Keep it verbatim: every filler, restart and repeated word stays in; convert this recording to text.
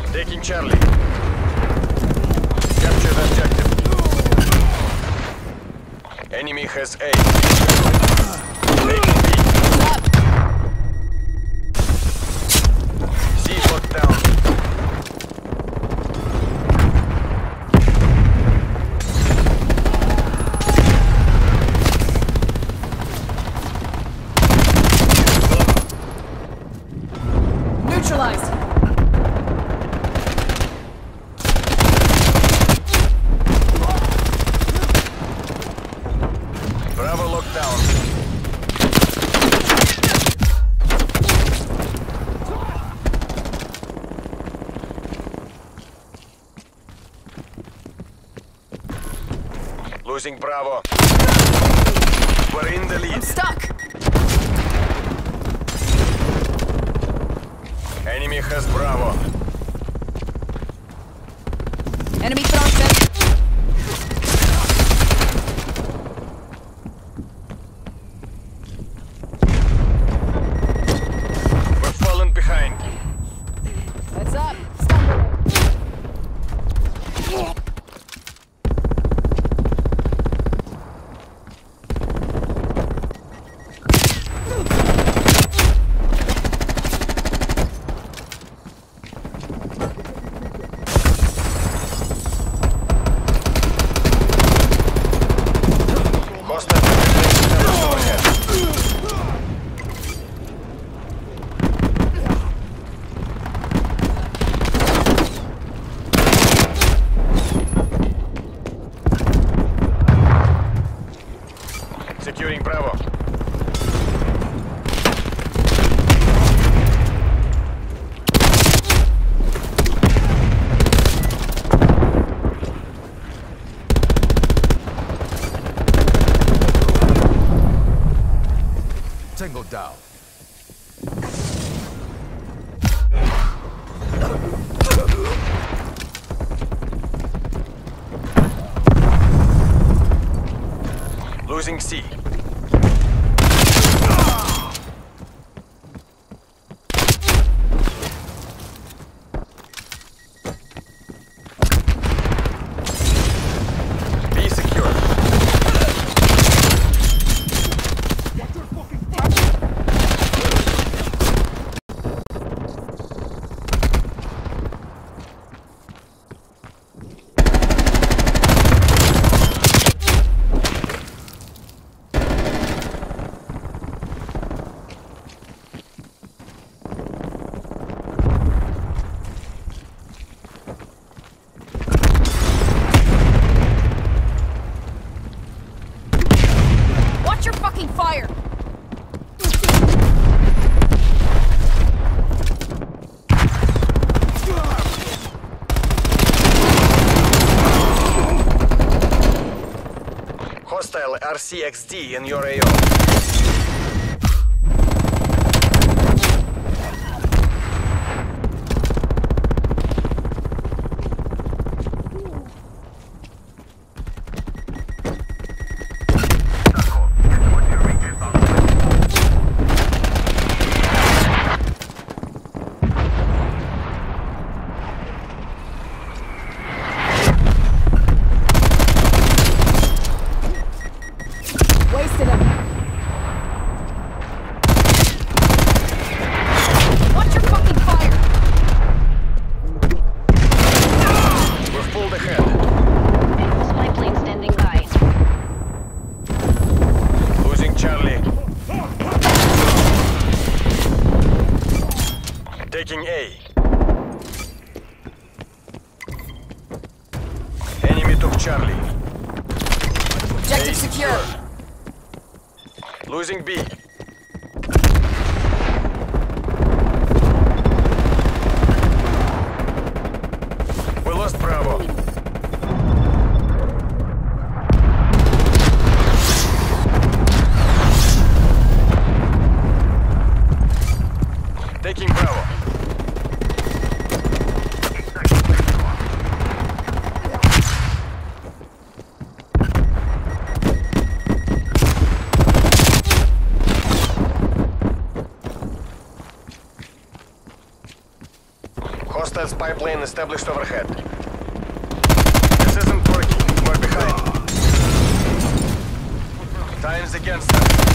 Taking Charlie. Capture the objective. Enemy has A. Taking B. C locked down. Neutralized. Bravo locked down. Losing Bravo. We're in the lead. I'm stuck. Enemy has Bravo. Enemy throwing set. We're falling behind. Heads up. Stop. Hostile overhead. Securing Bravo. Tango down. Losing C. B secure. Watch your fucking fire. Hostile R C X D in your A O. Wasted him. Watch your fucking fire. We're pulled ahead. Spy plane standing by. Losing Charlie. Taking A. Enemy took Charlie. Objective A secure. Losing B. We lost Bravo. Taking Bravo. Hostile spy plane established overhead. This isn't working. We're behind. Time's against us.